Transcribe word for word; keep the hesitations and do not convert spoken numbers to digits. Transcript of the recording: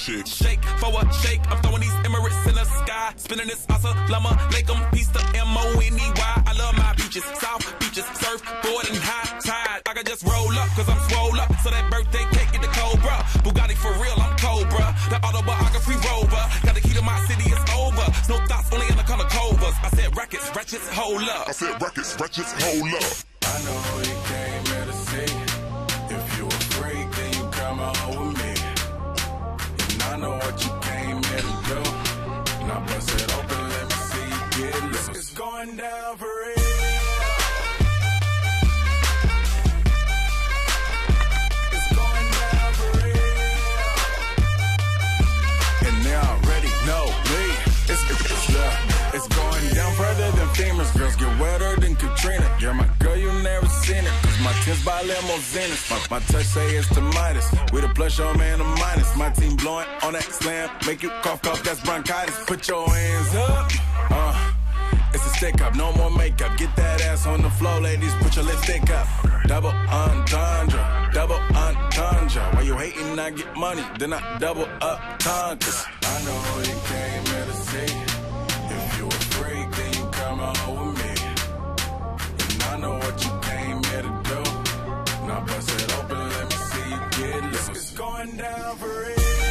shake. Shake for a shake. I'm throwing these Emirates in the sky. Spinning this assalamu alaikum. Peace to M O N E Y. I love my beaches, south beaches, surfboarding, high tide. I can just roll up, cause I'm swole up. So that birthday cake get the Cobra. Bugatti for real, I'm Cobra. The autobiography rover. Got the key to my city, it's over. No thoughts, only in the color covers. I said rackets, ratchets, hold up. I said rackets, ratchets, hold up. I know who you came here to see. If you a freak, then you come out with me. And I know what you came here to do. Now bust it open, let me see you get loose. It's going down for real. It's going down for real. And they already know me. It's, it's, yeah, it's going down further than famous. Girls get wetter than Katrina. You're my girl, you never seen it. Cause my tins by limousines. My, my touch say it's the Midas. We the plus, your man the minus. My team blowing on that slam. Make you cough, cough, that's bronchitis. Put your hands up. Uh, it's a stick up, no more makeup. Get that ass on the floor, ladies. Put your lipstick up. Double entendre, double entendre. Why you hating, I get money. Then I double up tons. I know who you came here to see. If you a freak, then you come on with me. And I know what you came here to do. Now bust it open, let me see you get loose. It's going down for real.